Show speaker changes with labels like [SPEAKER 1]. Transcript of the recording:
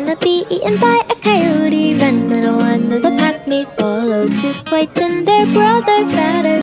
[SPEAKER 1] wanna be eaten by a coyote. Run, little one, though the pack may follow. Two whites and their brother fatter.